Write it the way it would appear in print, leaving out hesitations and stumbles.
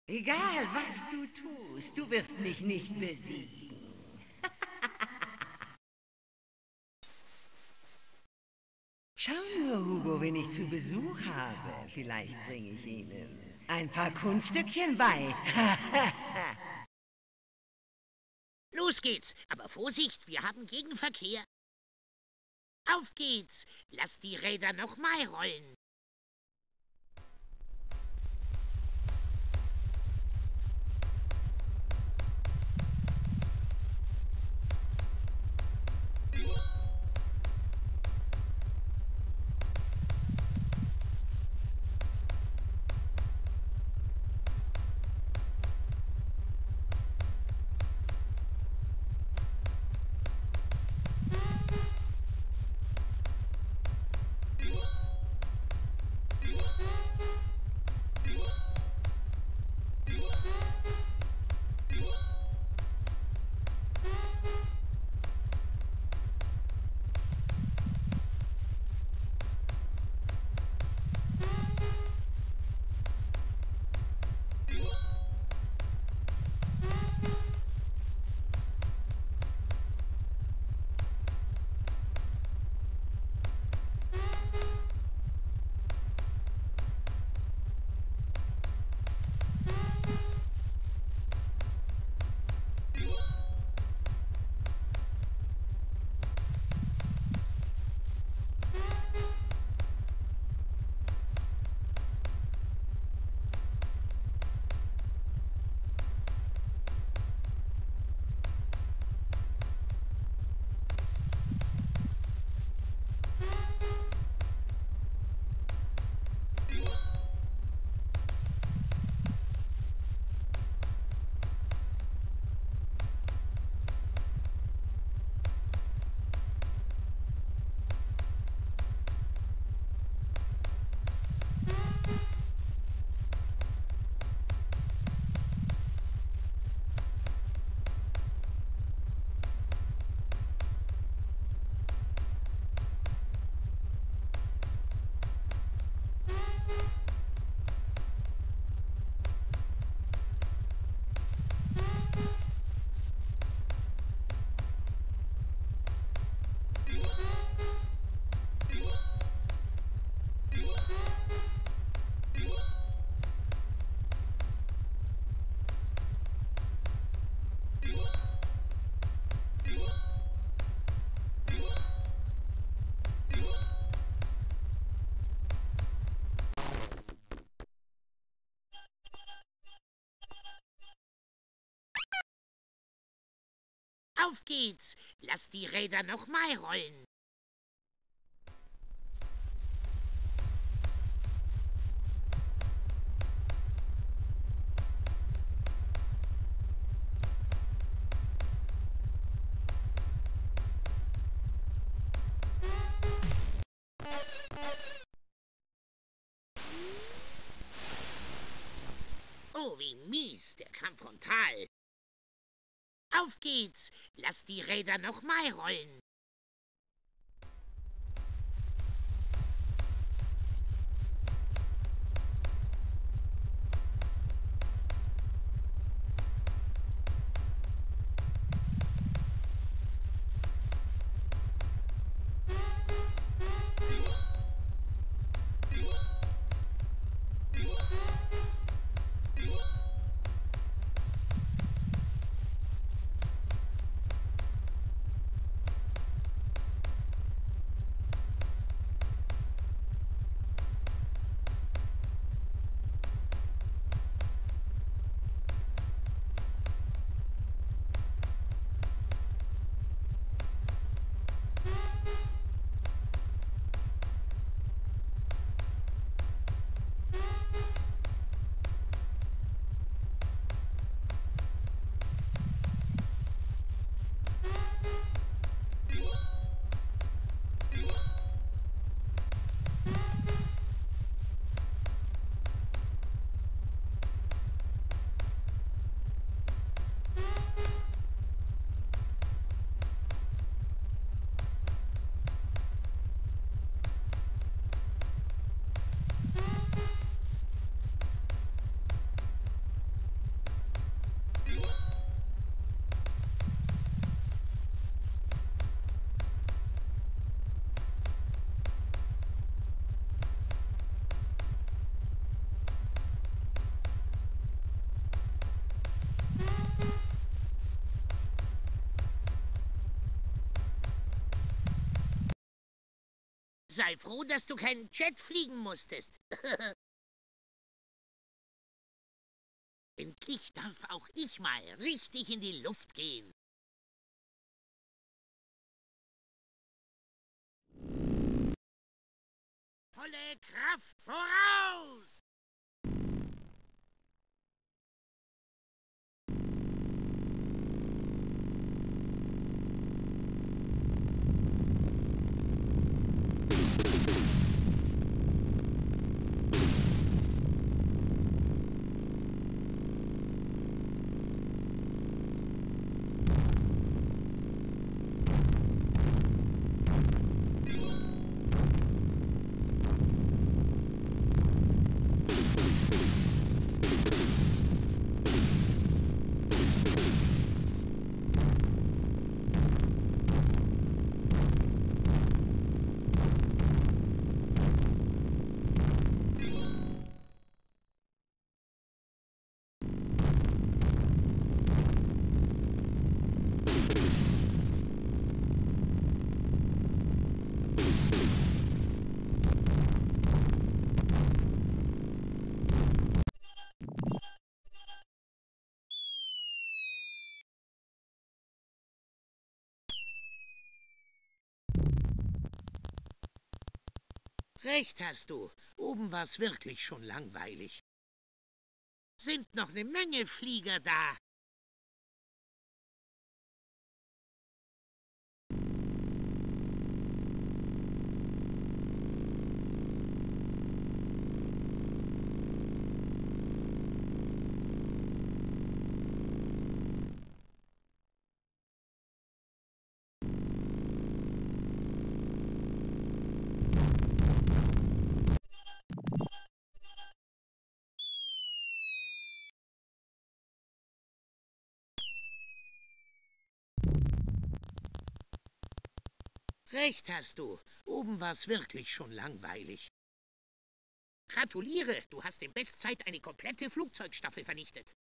Egal, was du tust, du wirst mich nicht besiegen. Schau nur, Hugo, wen ich zu Besuch habe. Vielleicht bringe ich Ihnen ein paar Kunststückchen bei. Los geht's, aber Vorsicht, wir haben Gegenverkehr. Auf geht's, lass die Räder nochmal rollen. Auf geht's, lass die Räder nochmal rollen. Oh, wie mies, der kam frontal. Auf geht's, lass die Räder nochmal rollen. Sei froh, dass du keinen Jet fliegen musstest. Endlich darf auch ich mal richtig in die Luft gehen. Volle Kraft voraus! Recht hast du. Oben war's wirklich schon langweilig. Sind noch eine Menge Flieger da. Recht hast du. Oben war's wirklich schon langweilig. Gratuliere, du hast in Bestzeit eine komplette Flugzeugstaffel vernichtet.